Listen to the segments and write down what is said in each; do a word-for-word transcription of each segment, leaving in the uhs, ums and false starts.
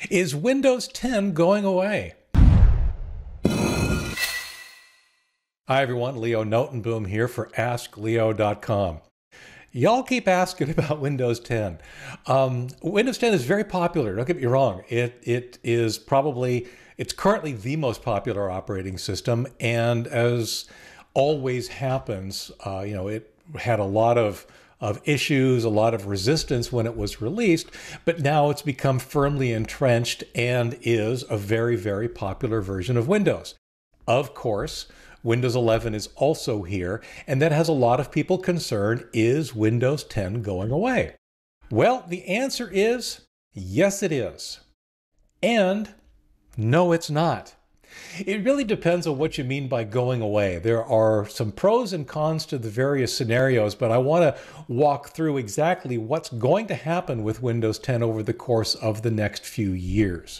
Is Windows ten going away? Hi everyone, Leo Notenboom here for ask leo dot com. Y'all keep asking about Windows ten. Um, Windows ten is very popular, don't get me wrong. It, it is probably, it's currently the most popular operating system, and as always happens, uh, you know, it had a lot of of issues, a lot of resistance when it was released, but now it's become firmly entrenched and is a very, very popular version of Windows. Of course, Windows eleven is also here, and that has a lot of people concerned, is Windows ten going away? Well, the answer is yes, it is. And no, it's not. It really depends on what you mean by going away. There are some pros and cons to the various scenarios, but I want to walk through exactly what's going to happen with Windows ten over the course of the next few years.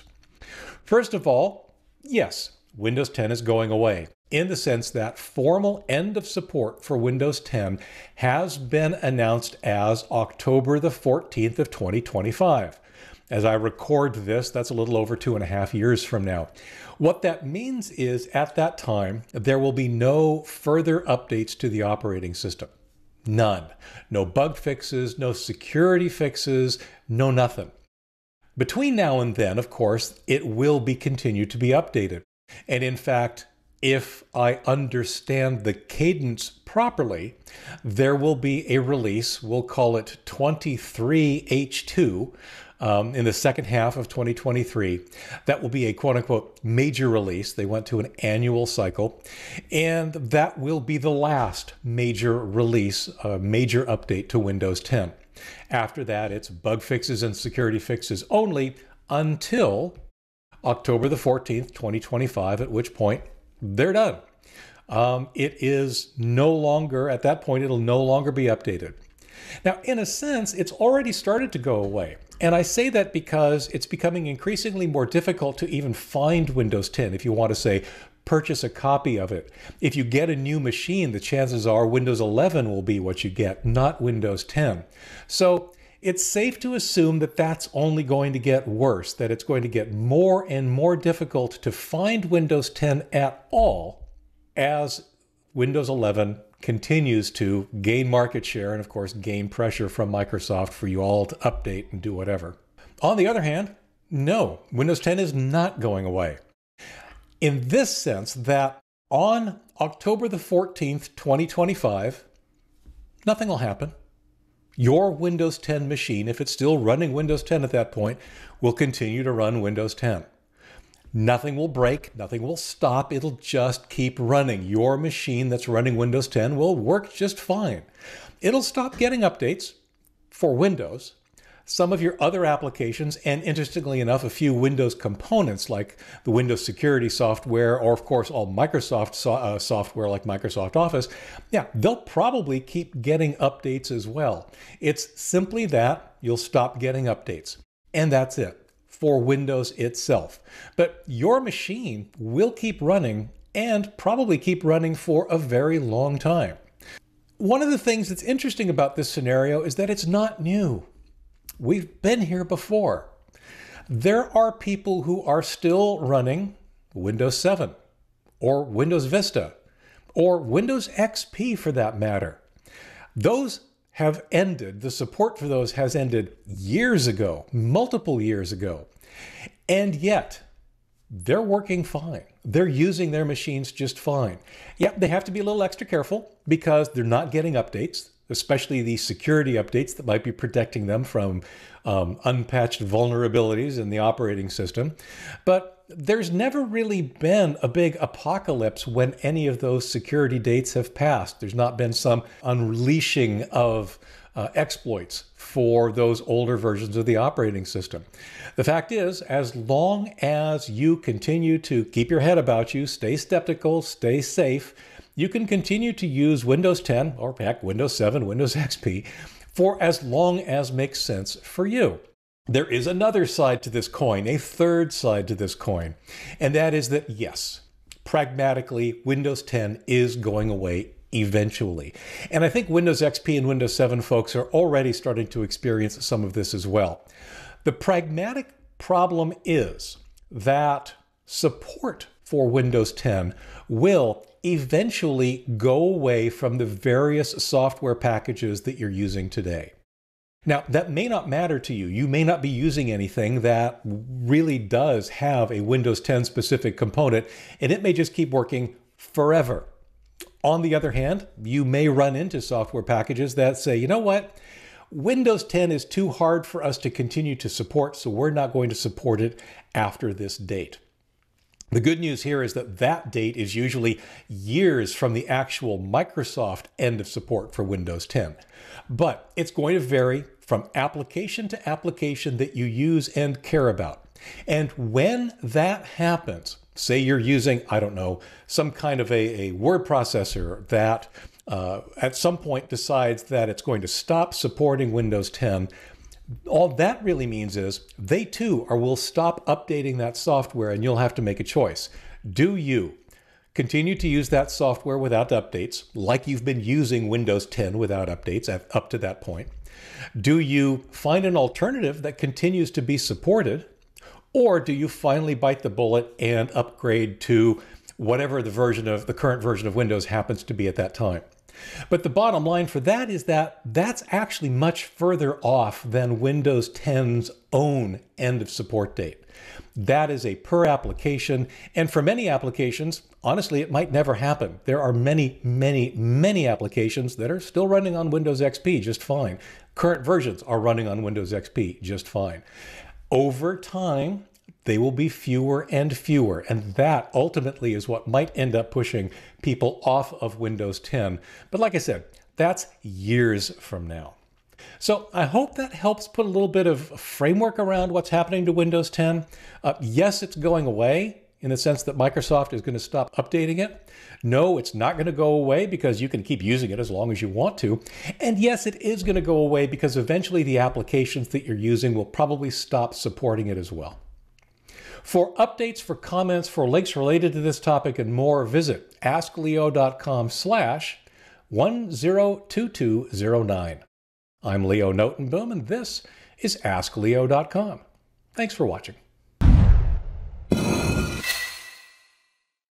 First of all, yes, Windows ten is going away, in the sense that formal end of support for Windows ten has been announced as October the fourteenth of twenty twenty-five. As I record this, that's a little over two and a half years from now. What that means is, at that time, there will be no further updates to the operating system. None. No bug fixes, no security fixes, no nothing. Between now and then, of course, it will be continued to be updated. And in fact, if I understand the cadence properly, there will be a release, we'll call it twenty-three H two, um, in the second half of twenty twenty-three. That will be a quote-unquote major release. They went to an annual cycle, and that will be the last major release, a major update to Windows ten. After that, it's bug fixes and security fixes only until October the fourteenth, twenty twenty-five, at which point they're done. Um, it is no longer, at that point, it'll no longer be updated. Now, in a sense, it's already started to go away. And I say that because it's becoming increasingly more difficult to even find Windows ten if you want to, say, purchase a copy of it. If you get a new machine, the chances are Windows eleven will be what you get, not Windows ten. So it's safe to assume that that's only going to get worse, that it's going to get more and more difficult to find Windows ten at all as Windows eleven continues to gain market share and, of course, gain pressure from Microsoft for you all to update and do whatever. On the other hand, no, Windows ten is not going away. In this sense that on October the fourteenth, twenty twenty-five, nothing will happen. Your Windows ten machine, if it's still running Windows ten at that point, will continue to run Windows ten. Nothing will break, nothing will stop, it'll just keep running. Your machine that's running Windows ten will work just fine. It'll stop getting updates for Windows. Some of your other applications, and interestingly enough, a few Windows components like the Windows security software, or of course all Microsoft so uh, software like Microsoft Office, yeah, they'll probably keep getting updates as well. It's simply that you'll stop getting updates, and that's it for Windows itself. But your machine will keep running, and probably keep running for a very long time. One of the things that's interesting about this scenario is that it's not new. We've been here before. There are people who are still running Windows seven, or Windows Vista, or Windows X P for that matter. Those have ended, the support for those has ended years ago, multiple years ago. And yet, they're working fine. They're using their machines just fine. Yeah, they have to be a little extra careful because they're not getting updates, especially the security updates that might be protecting them from um, unpatched vulnerabilities in the operating system. But there's never really been a big apocalypse when any of those security dates have passed. There's not been some unleashing of uh, exploits for those older versions of the operating system. The fact is, as long as you continue to keep your head about you, stay skeptical, stay safe, you can continue to use Windows ten, or heck, Windows seven, Windows X P, for as long as makes sense for you. There is another side to this coin, a third side to this coin, and that is that, yes, pragmatically, Windows ten is going away eventually. And I think Windows X P and Windows seven folks are already starting to experience some of this as well. The pragmatic Problem is that support for Windows ten will eventually go away from the various software packages that you're using today. Now, that may not matter to you. You may not be using anything that really does have a Windows ten specific component, and it may just keep working forever. On the other hand, you may run into software packages that say, you know what? Windows ten is too hard for us to continue to support, so we're not going to support it after this date. The good news here is that that date is usually years from the actual Microsoft end of support for Windows ten. But it's going to vary from application to application that you use and care about. And when that happens, say you're using, I don't know, some kind of a, a word processor that uh, at some point decides that it's going to stop supporting Windows ten, all that really means is they too are will stop updating that software, and you'll have to make a choice. Do you continue to use that software without updates, like you've been using Windows ten without updates at, up to that point? Do you find an alternative that continues to be supported? Or do you finally bite the bullet and upgrade to whatever the version of the current version of Windows happens to be at that time? But the bottom line for that is that that's actually much further off than Windows ten's own end of support date. That is a per application, and for many applications, honestly, it might never happen. There are many, many, many applications that are still running on Windows X P just fine. Current versions are running on Windows X P just fine. Over time, they will be fewer and fewer, and that ultimately is what might end up pushing people off of Windows ten. But like I said, that's years from now. So I hope that helps put a little bit of framework around what's happening to Windows ten. Uh, yes, it's going away in the sense that Microsoft is going to stop updating it. No, it's not going to go away because you can keep using it as long as you want to. And yes, it is going to go away because eventually the applications that you're using will probably stop supporting it as well. For updates, for comments, for links related to this topic and more, visit askleo.com slash 102209. I'm Leo Notenboom, and this is ask leo dot com. Thanks for watching.